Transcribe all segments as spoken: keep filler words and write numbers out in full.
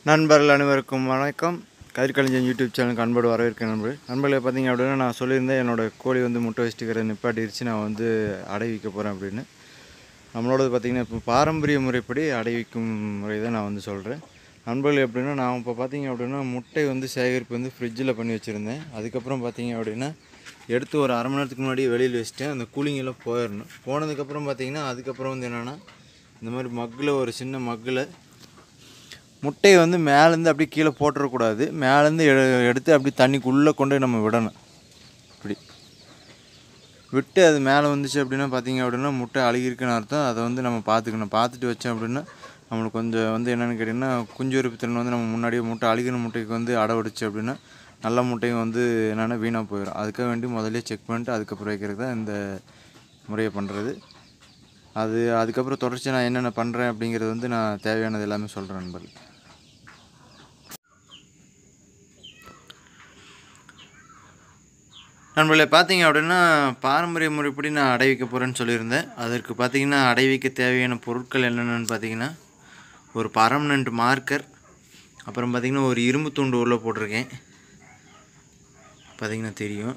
நண்பர்கள் அனைவருக்கும் வணக்கம். கதிர்கலைஞன் யூடியூப் சேனலுக்கு அன்போடு வரவேற்கிறேன் நண்பர்கள். நண்பர்களை பார்த்தீங்க அப்படின்னா, நான் சொல்லியிருந்தேன் என்னோடய கோழி வந்து முட்டை வச்சுட்டுக்கிற நிப்பாட்டிருச்சு, நான் வந்து அடை வைக்க போகிறேன் அப்படின்னு. நம்மளோடது பார்த்திங்கன்னா இப்போ பாரம்பரிய முறைப்படி அடை வைக்கும் முறை தான் நான் வந்து சொல்கிறேன். நண்பர்கள் எப்படின்னா, நான் இப்போ பார்த்திங்க அப்படின்னா முட்டை வந்து சேகரிப்பு வந்து ஃப்ரிட்ஜில் பண்ணி வச்சுருந்தேன். அதுக்கப்புறம் பார்த்திங்க அப்படின்னா எடுத்து ஒரு அரை மணி நேரத்துக்கு முன்னாடி வெளியில் வச்சுட்டேன். அந்த கூலிங்கெல்லாம் போயிடணும். போனதுக்கப்புறம் பார்த்திங்கன்னா அதுக்கப்புறம் வந்து என்னென்னா, இந்த மாதிரி மக்கில் ஒரு சின்ன மக்கில் முட்டையை வந்து மேலேருந்து அப்படியே கீழே போட்டுறக்கூடாது. மேலேருந்து எ எடுத்து அப்படி தண்ணிக்குள்ளே கொண்டு நம்ம விடணும். இப்படி விட்டு அது மேலே வந்துச்சு அப்படின்னா பார்த்திங்க அப்படின்னா முட்டை அழுகிருக்குன்னு அர்த்தம். அதை வந்து நம்ம பார்த்துக்கணும். பார்த்துட்டு வச்சோம் அப்படின்னா நம்மளுக்கு கொஞ்சம் வந்து என்னென்னு கேட்டிங்கன்னா, குஞ்சு உரிப்பு திறன் வந்து நம்ம முன்னாடியே முட்டை அழுகின முட்டைக்கு வந்து அடை விடுச்சு அப்படின்னா நல்ல முட்டையும் வந்து என்னென்னா வீணாக போயிடும். அதுக்காக வேண்டி முதல்ல செக் பண்ணிட்டு அதுக்கப்புறம் வைக்கிறது தான் இந்த முறையை பண்ணுறது. அது அதுக்கப்புறம் தொடர்ச்சி நான் என்னென்ன பண்ணுறேன் அப்படிங்கிறது வந்து நான் தேவையானது எல்லாமே சொல்கிறேன் நண்பர்கள். நண்பர்களே பார்த்தீங்க அப்படின்னா, பாரம்பரிய முறைப்படி நான் அடை வைக்க போகிறேன்னு சொல்லியிருந்தேன். அதற்கு பார்த்திங்கன்னா அடை வைக்க தேவையான பொருட்கள் என்னென்னு பார்த்திங்கன்னா, ஒரு பர்மனெண்ட் மார்க்கர், அப்புறம் பார்த்திங்கன்னா ஒரு இரும்பு துண்டு உள்ளே போட்டிருக்கேன். பார்த்திங்கன்னா தெரியும்.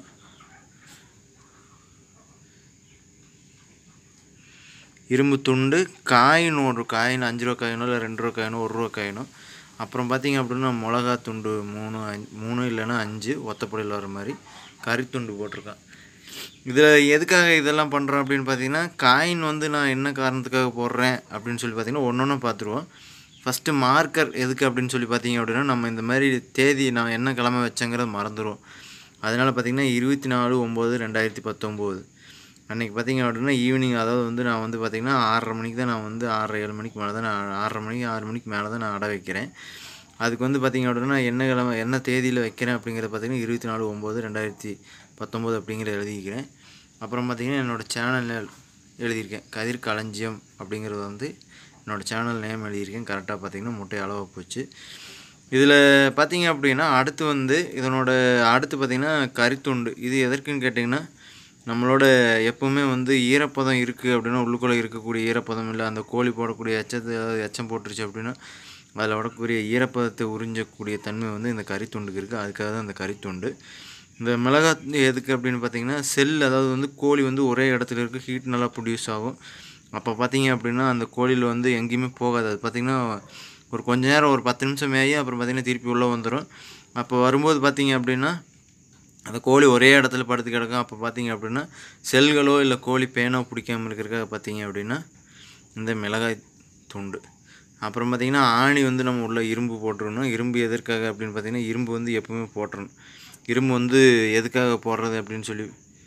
இரும்பு துண்டு, காயின் ஒரு காயின் அஞ்சு ரூபா காயினோ இல்லை ரெண்டு ரூபா காயினோ ஒரு ரூபா காயினோ. அப்புறம் பார்த்திங்க அப்படின்னா மிளகா துண்டு மூணு அஞ்சு மூணு இல்லைன்னா அஞ்சு ஒத்தப்படையில் வர மாதிரி கறித்துண்டு போட்டிருக்கேன். இதில் எதுக்காக இதெல்லாம் பண்ணுறோம் அப்படின்னு பார்த்தீங்கன்னா, காயின் வந்து நான் என்ன காரணத்துக்காக போடுறேன் அப்படின்னு சொல்லி பார்த்தீங்கன்னா ஒன்று ஒன்றா பார்த்துருவோம். ஃபஸ்ட்டு மார்க்கர் எதுக்கு அப்படின்னு சொல்லி பார்த்தீங்க அப்படின்னா, நம்ம இந்த மாதிரி தேதி நான் என்ன கிழமை வச்சேங்கிறத மறந்துடுவோம். அதனால் பார்த்திங்கன்னா இருபத்தி நாலு ஒம்பது ரெண்டாயிரத்தி பத்தொம்போது அன்றைக்கி பார்த்திங்க அப்படின்னா ஈவினிங், அதாவது வந்து நான் வந்து பார்த்திங்கன்னா ஆறரை மணிக்கு தான் நான் வந்து ஆறரை ஏழு மணிக்கு மேலே தான் நான் ஆறரை மணிக்கு ஆறு மணிக்கு மேலே தான் நான் அடை வைக்கிறேன். அதுக்கு வந்து பார்த்திங்க அப்படின்னா என்ன கிழமை என்ன தேதியில் வைக்கிறேன் அப்படிங்கிறத பார்த்திங்கன்னா இருபத்தி நாலு ஒம்பது ரெண்டாயிரத்தி பத்தொம்போது அப்படிங்கிறத எழுதிக்கிறேன். அப்புறம் பார்த்திங்கன்னா என்னோடய சேனலில் எழுதியிருக்கேன், கதிர் களஞ்சியம் அப்படிங்கிறது வந்து என்னோடய சேனல் நேம் எழுதியிருக்கேன். கரெக்டாக பார்த்திங்கன்னா முட்டை அளவாக போச்சு. இதில் பார்த்திங்க அப்படின்னா அடுத்து வந்து இதனோட அடுத்து பார்த்திங்கன்னா கறித்துண்டு. இது எதற்குன்னு கேட்டிங்கன்னா, நம்மளோட எப்போவுமே வந்து ஈரப்பதம் இருக்குது அப்படின்னா, உள்ளுக்குள்ளே இருக்கக்கூடிய ஈரப்பதம் இல்லை, அந்த கோழி போடக்கூடிய எச்சத்தை எச்சம் போட்டுருச்சு அப்படின்னா அதில் விடக்கூடிய ஈரப்பதத்தை உறிஞ்சக்கூடிய தன்மை வந்து இந்த கறித்துண்டுக்கு இருக்குது. அதுக்காக தான் இந்த கறித்துண்டு. இந்த மிளகாய் எதுக்கு அப்படின்னு பார்த்திங்கன்னா, செல், அதாவது வந்து கோழி வந்து ஒரே இடத்துல இருக்குது, ஹீட் நல்லா ப்ரொடியூஸ் ஆகும். அப்போ பார்த்திங்க அப்படின்னா அந்த கோழியில் வந்து எங்கேயுமே போகாது. அது பார்த்திங்கன்னா ஒரு கொஞ்ச நேரம் ஒரு பத்து நிமிஷம் மேயே அப்புறம் பார்த்திங்கன்னா திருப்பி உள்ளே வந்துடும். அப்போ வரும்போது பார்த்திங்க அப்படின்னா அந்த கோழி ஒரே இடத்துல படுத்து கிடக்கும். அப்போ பார்த்திங்க அப்படின்னா செல்களோ இல்லை கோழி பேனோ பிடிக்காமல் இருக்கிறதுக்காக பார்த்திங்க அப்படின்னா இந்த மிளகாய் துண்டு. அப்புறம் பார்த்திங்கன்னா ஆணி வந்து நம்ம உள்ள இரும்பு போட்டுருணும். இரும்பு எதற்காக அப்படின்னு பார்த்திங்கன்னா, இரும்பு வந்து எப்பவுமே போட்டுறணும். இரும்பு வந்து எதுக்காக போடுறது அப்படின்னு சொல்லி,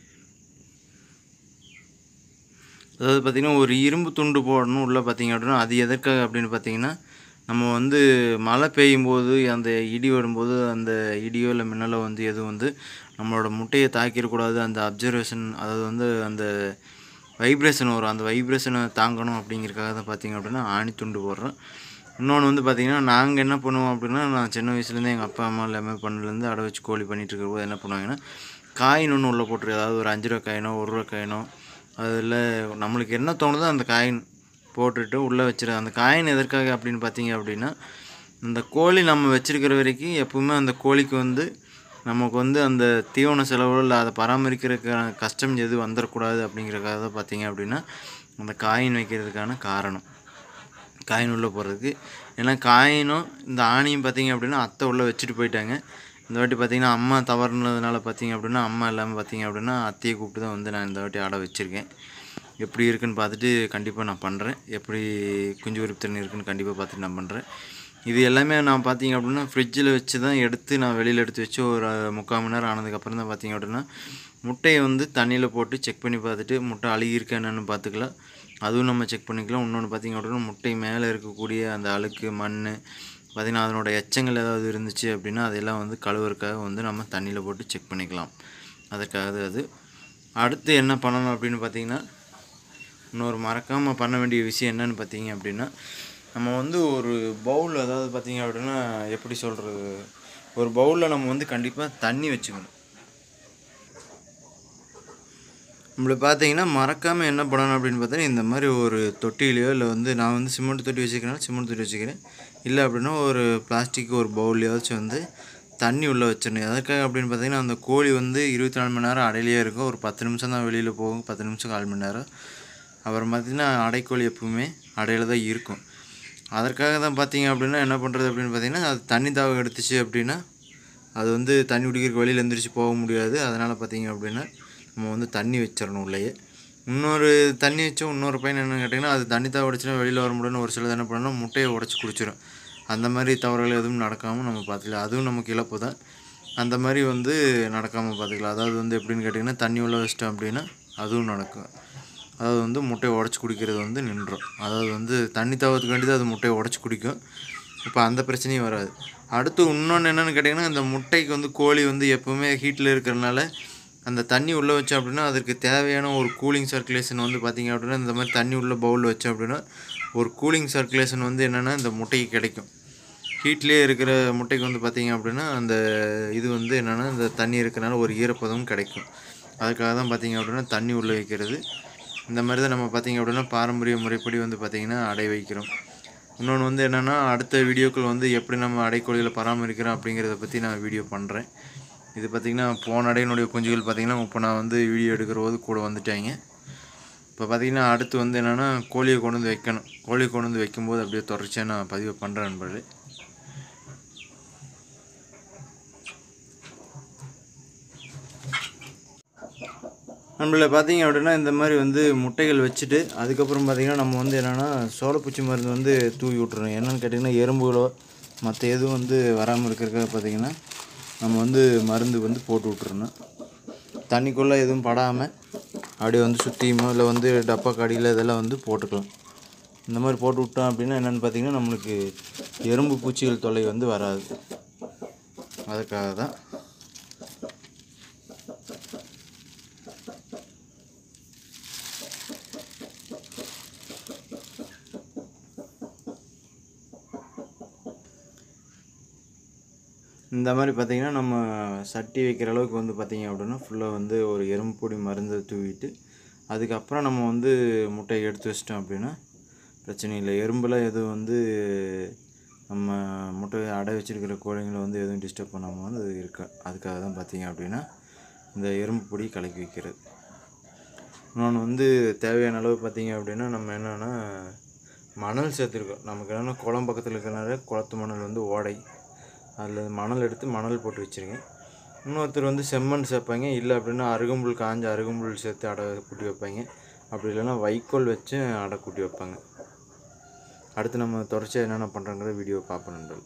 அதாவது பார்த்திங்கன்னா ஒரு இரும்பு துண்டு போடணும் உள்ளே பார்த்திங்க அப்படின்னா. அது எதற்காக அப்படின்னு பார்த்திங்கன்னா, நம்ம வந்து மழை பெய்யும் போது அந்த இடி வரும்போது அந்த இடியோ இல்லை மின்னலோ வந்து எதுவும் வந்து நம்மளோட முட்டையை தாக்கிடக்கூடாது. அந்த அப்சர்வேஷன், அதாவது வந்து அந்த வைப்ரேஷன் வரும், அந்த வைப்ரேஷனை தாங்கணும் அப்படிங்கிறதுக்காக தான் பார்த்திங்க அப்படின்னா ஆணி துண்டு போடுறோம். இன்னொன்று வந்து பார்த்திங்கன்னா, நாங்கள் என்ன பண்ணுவோம் அப்படின்னா, நான் சின்ன வயசுலேருந்து எங்கள் அப்பா அம்மா எல்லாமே பண்ணலேருந்து அடை வச்சு கோழி பண்ணிகிட்டு போது என்ன பண்ணுவாங்கன்னா, காயின் ஒன்று உள்ளே போட்டுரு, அதாவது ஒரு அஞ்சு ரூபா காயினோ ஒரு ரூபா காயினோ, அதில் நம்மளுக்கு என்ன தோணுதோ அந்த காயின் போட்டுட்டு உள்ளே வச்சிரு. அந்த காயின் எதற்காக அப்படின்னு பார்த்திங்க அப்படின்னா, இந்த கோழி நம்ம வச்சுருக்கிற வரைக்கும் எப்பவுமே அந்த கோழிக்கு வந்து நமக்கு வந்து அந்த தீவன செலவோ இல்லை அதை பராமரிக்கிறதுக்கான கஷ்டம் எதுவும் வந்துடக்கூடாது அப்படிங்கிறதுக்காக தான் பார்த்திங்க அப்படின்னா அந்த காயின் வைக்கிறதுக்கான காரணம், காயின் உள்ளே போடுறதுக்கு. ஏன்னா காயினும் இந்த ஆணியும் பார்த்திங்க அப்படின்னா அத்தை உள்ளே வச்சுட்டு போயிட்டாங்க. இந்த வாட்டி பார்த்திங்கன்னா அம்மா தவறுனதுனால பார்த்திங்க அப்படின்னா அம்மா எல்லாமே பார்த்திங்க அப்படின்னா அத்தையை கூப்பிட்டு தான் வந்து நான் இந்த வாட்டி அடை வச்சுருக்கேன். எப்படி இருக்குதுன்னு பார்த்துட்டு கண்டிப்பாக நான் பண்ணுறேன். எப்படி குஞ்சு உரிப்புத்திறன் இருக்குதுன்னு கண்டிப்பாக பார்த்துட்டு நான் பண்ணுறேன். இது எல்லாமே நான் பார்த்திங்க அப்படின்னா ஃப்ரிட்ஜில் வச்சு தான் எடுத்து நான் வெளியில் எடுத்து வச்சு ஒரு முக்கால் மணி நேரம் ஆனதுக்கப்புறம் தான் பார்த்திங்க அப்படின்னா முட்டையை வந்து தண்ணியில் போட்டு செக் பண்ணி பார்த்துட்டு முட்டை அழுகியிருக்கா என்னென்னு பார்த்துக்கலாம். அதுவும் நம்ம செக் பண்ணிக்கலாம். இன்னொன்று பார்த்திங்க அப்படின்னா முட்டை மேலே இருக்கக்கூடிய அந்த அழுக்கு மண் பார்த்திங்கன்னா அதனோட எச்சங்கள் ஏதாவது இருந்துச்சு அப்படின்னா அதெல்லாம் வந்து கழுவுறதுக்காக வந்து நம்ம தண்ணியில் போட்டு செக் பண்ணிக்கலாம். அதற்காக அது அடுத்து என்ன பண்ணணும் அப்படின்னு பார்த்திங்கன்னா, இன்னொரு மறக்காமல் பண்ண வேண்டிய விஷயம் என்னென்னு பார்த்திங்க அப்படின்னா, நம்ம வந்து ஒரு பவுல், அதாவது பார்த்திங்க அப்படின்னா எப்படி சொல்கிறது, ஒரு பவுலில் நம்ம வந்து கண்டிப்பாக தண்ணி வச்சுக்கணும். நம்மளுக்கு பார்த்தீங்கன்னா மறக்காமல் என்ன பண்ணணும் அப்படின்னு பார்த்தீங்கன்னா இந்த மாதிரி ஒரு தொட்டிலையோ இல்லை வந்து நான் வந்து சிமெண்ட் தொட்டி வச்சுக்கிறேன் சிமெண்ட் தொட்டி வச்சுக்கிறேன் இல்லை அப்படின்னா ஒரு பிளாஸ்டிக் ஒரு பவுல்லையாச்சும் வந்து தண்ணி உள்ளே வச்சிடணும். எதற்காக அப்படின்னு பார்த்தீங்கன்னா அந்த கோழி வந்து இருபத்தி நாலு மணி நேரம் அடையிலே இருக்கும். ஒரு பத்து நிமிஷம் தான் வெளியில் போகும், பத்து நிமிஷம் கால் மணி நேரம். அப்புறம் பார்த்திங்கன்னா அடைக்கோழி எப்பவுமே அடையில் தான் இருக்கும். அதற்காக தான் பார்த்தீங்க அப்படின்னா என்ன பண்ணுறது அப்படின்னு பார்த்தீங்கன்னா அது தண்ணி தாகம் எடுத்துச்சு அப்படின்னா அது வந்து தண்ணி குடிக்கிறதுக்கு வெளியில் எழுந்திரிச்சு போக முடியாது. அதனால் பார்த்தீங்க அப்படின்னா நம்ம வந்து தண்ணி வச்சிடணும் உள்ளேயே. இன்னொரு தண்ணி வச்சோம் இன்னொரு பையன் என்னென்னு கேட்டிங்கன்னா அது தண்ணி தாகம் அடிச்சுன்னா வெளியில் வர முடியும்னு ஒரு சிலது என்ன பண்ணணும் முட்டையை உடச்சி குடிச்சிடும். அந்த மாதிரி தவறுகள் எதுவும் நடக்காமல் நம்ம பார்த்துக்கலாம். அதுவும் நமக்கு இழப்பு தான். அந்த மாதிரி வந்து நடக்காமல் பார்த்துக்கலாம். அதாவது வந்து எப்படின்னு கேட்டிங்கன்னா தண்ணி உள்ள வச்சிட்டோம் அப்படின்னா அதுவும் நடக்கும். அதாவது வந்து முட்டையை உடச்சி குடிக்கிறது வந்து நின்றும். அதாவது வந்து தண்ணி தாகத்துக்கு வேண்டி தான் அது முட்டையை உடச்சி குடிக்கும். இப்போ அந்த பிரச்சனையும் வராது. அடுத்து இன்னொன்று என்னென்னு கேட்டிங்கன்னா இந்த முட்டைக்கு வந்து கோழி வந்து எப்போவுமே ஹீட்டில் இருக்கிறனால அந்த தண்ணி உள்ளே வச்சோம் அப்படின்னா அதற்கு தேவையான ஒரு கூலிங் சர்க்குலேஷன் வந்து பார்த்திங்க அப்படின்னா இந்த மாதிரி தண்ணி உள்ள பவுலில் வச்சோம் அப்படின்னா ஒரு கூலிங் சர்க்குலேஷன் வந்து என்னென்னா இந்த முட்டைக்கு கிடைக்கும். ஹீட்லேயே இருக்கிற முட்டைக்கு வந்து பார்த்திங்க அப்படின்னா அந்த இது வந்து என்னென்னா இந்த தண்ணி இருக்கிறனால ஒரு ஈரப்பதமும் கிடைக்கும். அதுக்காக தான் பார்த்திங்க அப்படின்னா தண்ணி உள்ளே வைக்கிறது. இந்த மாதிரி தான் நம்ம பார்த்திங்க அப்படின்னா பாரம்பரிய முறைப்படி வந்து பார்த்திங்கன்னா அடை வைக்கிறோம். இன்னொன்று வந்து என்னென்னா அடுத்த வீடியோக்கள் வந்து எப்படி நம்ம அடைக்கோழிகளை பராமரிக்கிறோம் அப்படிங்கிறத பற்றி நான் வீடியோ பண்ணுறேன். இது பார்த்திங்கன்னா போன அடையினுடைய குஞ்சுகள் பார்த்திங்கன்னா இப்போ நான் வந்து வீடியோ எடுக்கிற போது கூட வந்துட்டாங்க. இப்போ பார்த்திங்கன்னா அடுத்து வந்து என்னென்னா கோழியை கொண்டு வந்து வைக்கணும். கோழியை கொண்டு வந்து வைக்கும்போது அப்படியே தொடர்ச்சியாக நான் பதிவு பண்ணுறேன் நண்பர்களே. நம்மள பார்த்திங்க அப்படின்னா இந்த மாதிரி வந்து முட்டைகள் வச்சுட்டு அதுக்கப்புறம் பார்த்திங்கன்னா நம்ம வந்து என்னென்னா சோளப்பூச்சி மருந்து வந்து தூவி விட்றணும். என்னென்னு கேட்டிங்கன்னா எறும்புகளோ மற்ற எதுவும் வந்து வராமல் இருக்கிறதுக்காக பார்த்திங்கன்னா நம்ம வந்து மருந்து வந்து போட்டு விட்றணும். தண்ணிக்குள்ளே எதுவும் படாமல் அப்படியே வந்து சுற்றியுமோ இல்லை வந்து டப்பா கடியில் இதெல்லாம் வந்து போட்டுக்கலாம். இந்த மாதிரி போட்டு விட்டோம் அப்படின்னா என்னென்னு பார்த்திங்கன்னா நம்மளுக்கு எறும்பு பூச்சிகள் தொல்லை வந்து வராது. அதுக்காக தான் இந்த மாதிரி பார்த்திங்கன்னா நம்ம சட்டி வைக்கிற அளவுக்கு வந்து பார்த்திங்க அப்படின்னா ஃபுல்லாக வந்து ஒரு எறும்பு பொடி மருந்தை தூவிட்டு அதுக்கப்புறம் நம்ம வந்து முட்டையை எடுத்து வச்சிட்டோம் அப்படின்னா பிரச்சனை இல்லை. எறும்புலாம் எதுவும் வந்து நம்ம முட்டையை அடை வச்சுருக்கிற கோழிங்களை வந்து எதுவும் டிஸ்டர்ப் பண்ணாமல் வந்து இருக்கா. அதுக்காக தான் பார்த்திங்க அப்படின்னா இந்த எறும்பு பொடி கலக்கி வைக்கிறது. இன்னொன்று வந்து தேவையான அளவு பார்த்திங்க அப்படின்னா நம்ம என்னென்னா மணல் சேர்த்துருக்கோம். நமக்கு என்னென்னா குளம் பக்கத்தில் இருக்கிறனால குளத்து மணல் வந்து ஓடை அதில் மணல் எடுத்து மணல் போட்டு வச்சுருங்க. இன்னொருத்தர் வந்து செம்மண் சேர்ப்பாங்க. இல்லை அப்படின்னா அருகம்புல் காஞ்ச அருகம்புல் சேர்த்து அடை கூட்டி வைப்பாங்க. அப்படி இல்லைன்னா வைக்கோல் வச்சு அடை கூட்டி வைப்பாங்க. அடுத்து நம்ம தொடர்ச்சியாக என்னென்ன பண்ணுறோங்கிற வீடியோ பார்ப்போம் நண்பர்கள்.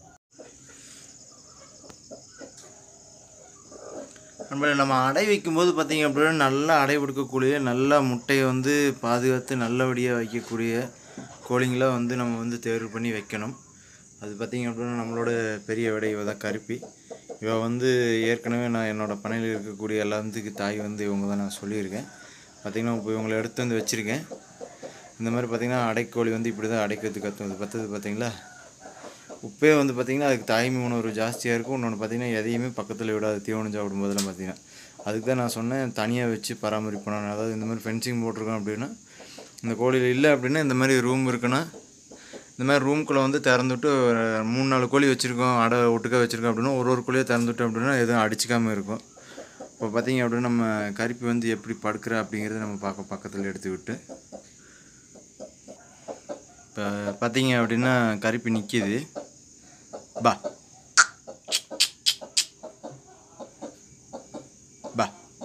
நண்பர்கள் நம்ம அடை வைக்கும்போது பார்த்திங்க அப்படின்னா நல்லா அடை பிடிக்கக்கூடிய நல்லா முட்டையை வந்து பாதுகாத்து நல்லபடியாக வைக்கக்கூடிய கோழிங்களாக வந்து நம்ம வந்து தேர்வு பண்ணி வைக்கணும். அது பார்த்திங்க அப்படின்னா நம்மளோட பெரிய விடை இவ தான் கருப்பி. இவ வந்து ஏற்கனவே நான் என்னோடய பண்ணையில் இருக்கக்கூடிய எல்லாத்துக்கு தாய் வந்து இவங்க தான் நான் சொல்லியிருக்கேன். பார்த்திங்கன்னா இப்போ இவங்களை எடுத்து வந்து வச்சுருக்கேன். இந்த மாதிரி பார்த்திங்கன்னா அடைக்கோழி வந்து இப்படி தான் அடைக்கிறதுக்கு கற்றுது பத்தது பார்த்திங்களா. உப்பே வந்து பார்த்திங்கன்னா அதுக்கு தாய்மை உணர்வு ஜாஸ்தியாக இருக்கும். இன்னொன்று பார்த்திங்கன்னா எதையுமே பக்கத்தில் விடாது தீவனம் சாப்பிடும்போதெல்லாம் பார்த்திங்கன்னா. அதுக்கு தான் நான் சொன்னேன் தனியாக வச்சு பராமரிப்பேன். அதாவது இந்த மாதிரி ஃபென்சிங் போட்டிருக்கோம் அப்படின்னா இந்த கோழியில் இல்லை அப்படின்னா இந்த மாதிரி ரூம் இருக்குன்னா இந்த மாதிரி ரூம்குள்ளே வந்து திறந்துவிட்டு மூணு நாலு கோழி வச்சுருக்கோம் அடை ஒட்டுக்கா வச்சுருக்கோம் அப்படின்னா ஒரு ஒரு கோழியை திறந்துவிட்டோம் அப்படின்னா எதுவும் அடிச்சிக்காமல் இருக்கும். இப்போ பார்த்திங்க அப்படின்னா நம்ம கருப்பி வந்து எப்படி படுக்கிற அப்படிங்கிறத நம்ம பார்க்க பக்கத்தில் எடுத்துக்கிட்டு இப்போ பார்த்திங்க அப்படின்னா கருப்பி நிற்கிது. பா பா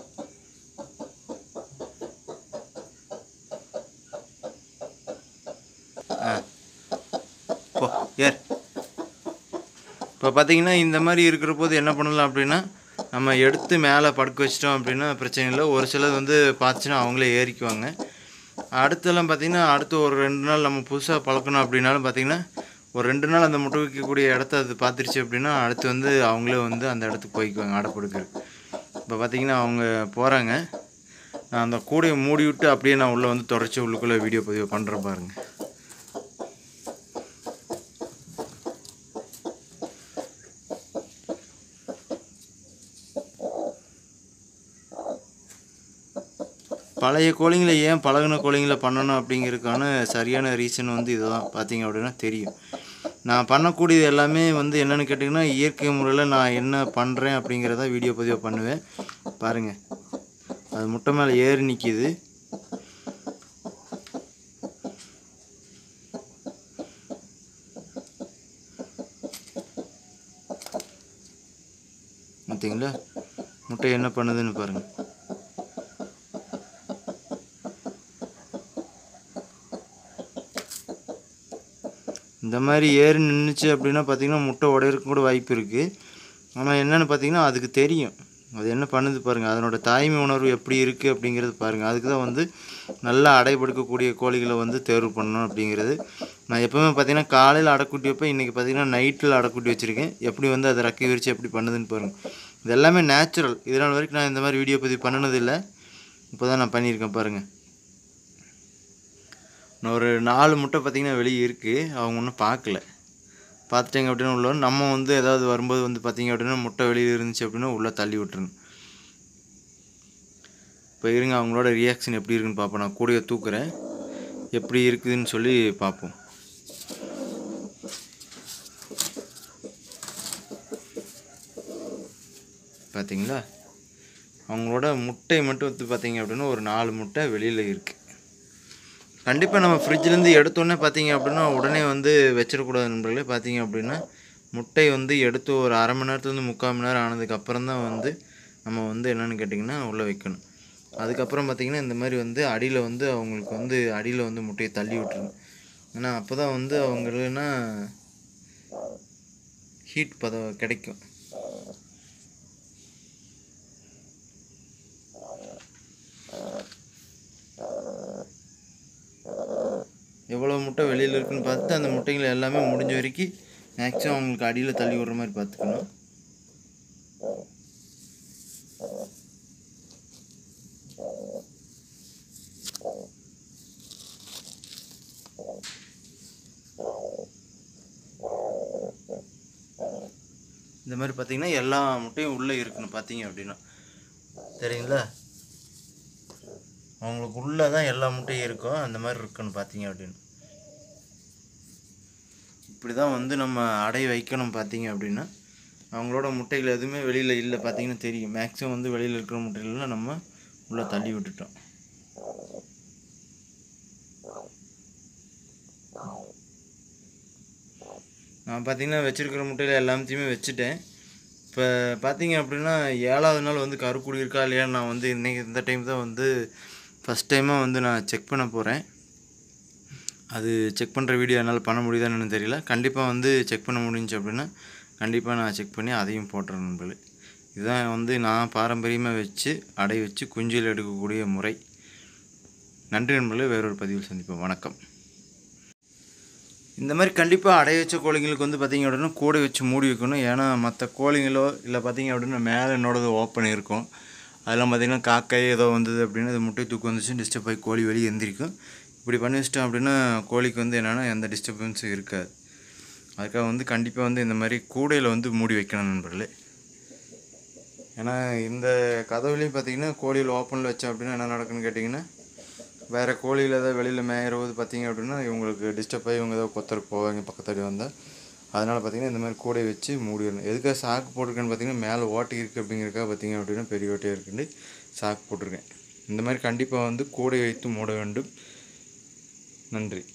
ஆ போ ஏர். இப்போ பார்த்திங்கன்னா இந்த மாதிரி இருக்கிற போது என்ன பண்ணலாம் அப்படின்னா நம்ம எடுத்து மேலே படுக்க வச்சிட்டோம் அப்படின்னா பிரச்சனை இல்லை. ஒரு சிலது வந்து பார்த்துச்சுன்னா அவங்களே ஏறிக்குவாங்க. அடுத்தெல்லாம் பார்த்திங்கன்னா அடுத்து ஒரு ரெண்டு நாள் நம்ம புதுசாக பழக்கணும் அப்படின்னாலும் பார்த்திங்கன்னா ஒரு ரெண்டு நாள் அந்த முட்டை வைக்கக்கூடிய இடத்த அது பார்த்துருச்சு அப்படின்னா அடுத்து வந்து அவங்களே வந்து அந்த இடத்துக்கு போய்க்குவாங்க அடை பிடிக்கிறதுக்கு. இப்போ பார்த்திங்கன்னா அவங்க போகிறாங்க. நான் அந்த கூடையை மூடி விட்டு அப்படியே நான் உள்ளே வந்து தொடர்ச்சி உள்ளுக்குள்ளே வீடியோ பதிவு பண்ணுறேன் பாருங்கள். பழைய கோழிங்களை ஏன் பழகுன கோழிங்களை பண்ணணும் அப்படிங்கிறதுக்கான சரியான ரீசன் வந்து இதுதான். பார்த்தீங்க அப்படின்னா தெரியும். நான் பண்ணக்கூடியது எல்லாமே வந்து என்னென்னு கேட்டிங்கன்னா, இயற்கை முறையில் நான் என்ன பண்ணுறேன் அப்படிங்கிறத வீடியோ பதிவு பண்ணுவேன். பாருங்கள், அது முட்டை மேலே ஏறி நிற்கிது. பார்த்தீங்களா முட்டை என்ன பண்ணுதுன்னு பாருங்கள். இந்த மாதிரி ஏறி நின்றுச்சு அப்படின்னா பார்த்திங்கன்னா முட்டை உடையறதுக்கு கூட வாய்ப்பு இருக்குது. ஆனால் என்னென்னு பார்த்திங்கன்னா அதுக்கு தெரியும் அது என்ன பண்ணுது பாருங்கள். அதனோட தாய்மை உணர்வு எப்படி இருக்குது அப்படிங்கிறது பாருங்கள். அதுக்கு தான் வந்து நல்லா அடைபடுக்கக்கூடிய கோழிகளை வந்து தேர்வு பண்ணணும் அப்படிங்கிறது. நான் எப்போவுமே பார்த்திங்கன்னா காலையில் அடைக்குட்டி வைப்பேன். இன்றைக்கி பார்த்திங்கன்னா நைட்டில் அடைக்குட்டி வச்சுருக்கேன். எப்படி வந்து அதை ரெக்கை விரிச்சு எப்படி பண்ணுதுன்னு பாருங்கள். இது எல்லாமே நேச்சுரல். இதனால் வரைக்கும் நான் இந்த மாதிரி வீடியோ பதிவு பண்ணினதில்லை. இப்போ தான் நான் பண்ணியிருக்கேன் பாருங்கள். நான் ஒரு நாலு முட்டை பார்த்திங்கன்னா வெளியே இருக்குது. அவங்க ஒன்றும் பார்க்கல. பார்த்துட்டாங்க அப்படின்னா உள்ள நம்ம வந்து ஏதாவது வரும்போது வந்து பார்த்திங்க அப்படின்னா முட்டை வெளியில் இருந்துச்சு அப்படின்னா உள்ளே தள்ளி விட்டுருணும். இப்போ இருங்க, அவங்களோட ரியாக்ஷன் எப்படி இருக்குன்னு பார்ப்போம். நான் கூடையை தூக்குறேன், எப்படி இருக்குதுன்னு சொல்லி பார்ப்போம். பார்த்தீங்களா, அவங்களோட முட்டை மட்டும் வந்து பார்த்திங்க அப்படின்னா ஒரு நாலு முட்டை வெளியில் இருக்குது. கண்டிப்பாக நம்ம ஃப்ரிட்ஜிலேருந்து எடுத்தோடனே பார்த்திங்க அப்படின்னா உடனே வந்து வச்சிடக்கூடாது நண்பர்களே. பார்த்திங்க அப்படின்னா முட்டை வந்து எடுத்து ஒரு அரை மணி நேரத்துலேருந்து முக்கால் மணி நேரம் ஆனதுக்கப்புறம் தான் வந்து நம்ம வந்து என்னென்னு கேட்டிங்கன்னா உள்ளே வைக்கணும். அதுக்கப்புறம் பார்த்திங்கன்னா இந்த மாதிரி வந்து அடியில் வந்து அவங்களுக்கு வந்து அடியில் வந்து முட்டையை தள்ளி விட்டுருணும். ஏன்னா அப்போ தான் வந்து அவங்களுக்குன்னா ஹீட் பத கிடைக்கும். எவ்வளோ முட்டை வெளியில் இருக்குன்னு பார்த்துட்டு அந்த முட்டைகளை எல்லாமே முடிஞ்ச வரைக்கும் மேக்ஸிமம் அவங்களுக்கு அடியில் தள்ளி விடுற மாதிரி பார்த்துக்கணும். இந்த மாதிரி பார்த்திங்கன்னா எல்லா முட்டையும் உள்ளே இருக்கணும். பார்த்தீங்க அப்படின்னா சரிங்களா, அவங்களுக்கு உள்ளே தான் எல்லா முட்டையும் இருக்கும். அந்த மாதிரி இருக்கணும் பார்த்தீங்க அப்படின்னு. இப்படி தான் வந்து நம்ம அடை வைக்கணும். பார்த்தீங்க அப்படின்னா அவங்களோட முட்டைகள் எதுவுமே வெளியில் இல்லை. பார்த்தீங்கன்னா தெரியும், மேக்ஸிமம் வந்து வெளியில் இருக்கிற முட்டைகள்லாம் நம்ம உள்ளே தள்ளி விட்டுட்டோம். நான் பார்த்திங்கன்னா வச்சுருக்கிற முட்டையில் எல்லாத்தையுமே வச்சுட்டேன். இப்போ பார்த்தீங்க அப்படின்னா ஏழாவது நாள் வந்து கருக்குடி இருக்கா இல்லையா நான் வந்து இன்றைக்கி இந்த டைம் தான் வந்து ஃபஸ்ட் டைமாக வந்து நான் செக் பண்ண போகிறேன். அது செக் பண்ணுற வீடியோ என்னால் பண்ண முடியுதான்னு தெரியல. கண்டிப்பாக வந்து செக் பண்ண முடிஞ்சிச்சு அப்படின்னா கண்டிப்பாக நான் செக் பண்ணி அதையும் போட்டுறேன் நண்பர்களே. இதுதான் வந்து நான் பாரம்பரியமாக வச்சு அடை வச்சு குஞ்சில் எடுக்கக்கூடிய முறை. நன்றி நண்பர்களே, வேறொரு பதிவில் சந்திப்போம். வணக்கம். இந்த மாதிரி கண்டிப்பாக அடை வச்ச கோழிங்களுக்கு வந்து பார்த்திங்க அப்படின்னா கூடை வச்சு மூடி வைக்கணும். ஏன்னா மற்ற கோழிங்களோ இல்லை பார்த்திங்க அப்படின்னா மேலே என்னோடது ஓப்பன் இருக்கும். அதெல்லாம் பார்த்திங்கன்னா காக்கை ஏதோ வந்தது அப்படின்னா அது முட்டை தூக்கு வந்துச்சு டிஸ்டர்ப் ஆகி கோழி வெளியே எந்திரிக்கும். இப்படி பண்ணி வச்சிட்டோம் அப்படின்னா கோழிக்கு வந்து என்னென்னா எந்த டிஸ்டர்பன்ஸும் இருக்காது. அதுக்காக வந்து கண்டிப்பாக வந்து இந்த மாதிரி கூடையில் வந்து மூடி வைக்கணும் நண்பர்களே. ஏன்னா இந்த கதவுலேயும் பார்த்திங்கன்னா கோழியில் ஓப்பனில் வச்சோம் அப்படின்னா என்ன நடக்குன்னு கேட்டிங்கன்னா வேறு கோழியில் ஏதாவது வெளியில் மேயிறபோது பார்த்திங்க அப்படின்னா இவங்களுக்கு டிஸ்டர்ப் ஆகி இவங்க ஏதாவது கொத்தருக்கு போவாங்க பக்கத்தாடி வந்தால். அதனால் பார்த்திங்கன்னா இந்த மாதிரி கூடை வச்சு மூடிடணும். எதுக்காக சாக்கு போட்டிருக்கேன்னு பார்த்திங்கன்னா மேலே ஓட்டை இருக்குது அப்படிங்கிறக்காக பார்த்திங்க அப்படின்னா பெரிய ஓட்டையாக இருக்குன்னு சாக்கு போட்டிருக்கேன். இந்த மாதிரி கண்டிப்பாக வந்து கூடை வைத்து மூட வேண்டும். நன்றி.